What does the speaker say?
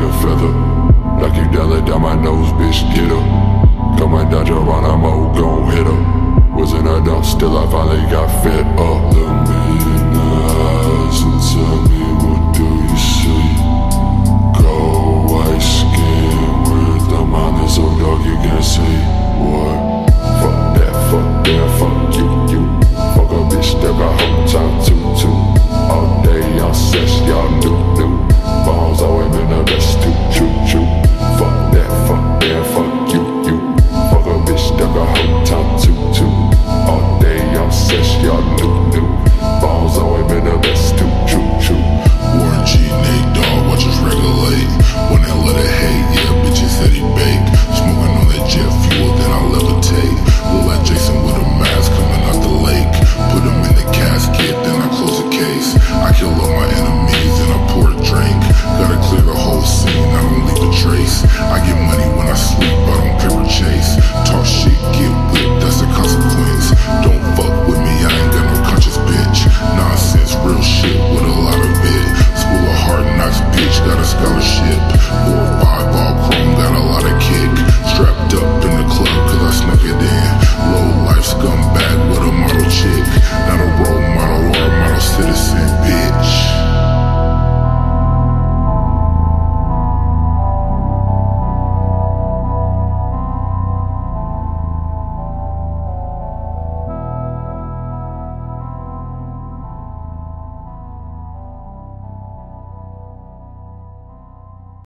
a feather. Knock you down, let down my nose, bitch, get her. Come and dodge around, I'm all gon' hit her. Wasn't I dumb, still I finally got fed up. Look me in the eyes and tell me